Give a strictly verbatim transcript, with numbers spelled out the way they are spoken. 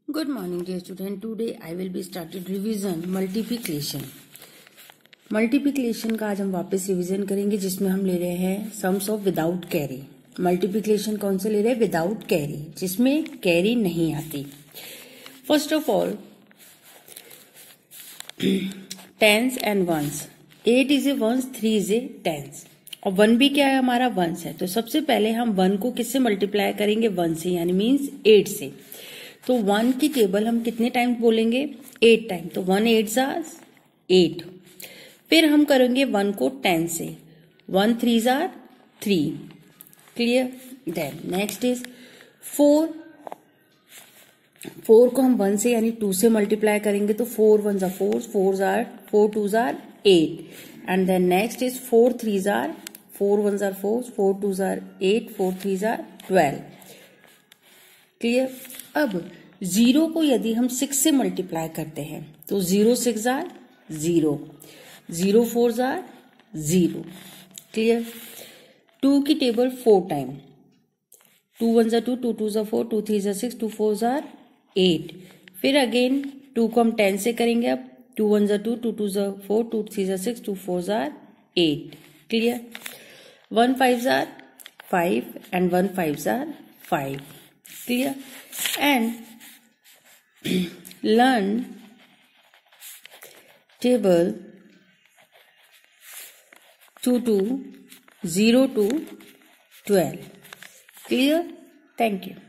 Good morning, dear student. Today I will be started revision multiplication. Multiplication का आज हम वापस रिवीजन करेंगे, जिसमें हम ले रहे हैं sums of without carry. Multiplication कौन से ले रहे हैं? विदाउट कैरी, जिसमें कैरी नहीं आती. First of all tens and ones. Eight is a ones, three is a tens, और वन भी क्या है? हमारा वंस है. तो सबसे पहले हम वन को किससे मल्टीप्लाई करेंगे? वन से, यानी मीन्स एट से. तो वन की टेबल हम कितने टाइम बोलेंगे? Eight time. तो वन एट जार एट. फिर हम करेंगे वन को टेन से. वन थ्री जार three. Clear? Then next is four. Four को हम वन से यानी टू से मल्टीप्लाई करेंगे. तो फोर वन जार फोर, फोर जार फोर टू जार eight. And then next is four three जार फोर वन जार फोर, फोर टू जार एट, फोर थ्री जार ट्वेल्व. क्लियर? अब जीरो को यदि हम सिक्स से मल्टीप्लाई करते हैं तो जीरो सिक्स जार जीरो, जीरो फोर जार जीरो. क्लियर? टू की table four time. Two one जार टू, टू टू जार फोर, टू थ्री जार सिक्स, टू फोर जार एट. फिर अगेन टू को हम टेन से करेंगे. अब टू वन जार टू, टू टू जार फोर, टू थ्री जार सिक्स, टू फोर जार एट. क्लियर? वन फाइव जार फाइव एंड वन फाइव जार five. Clear? And learn table two to zero to twelve. Clear? Thank you.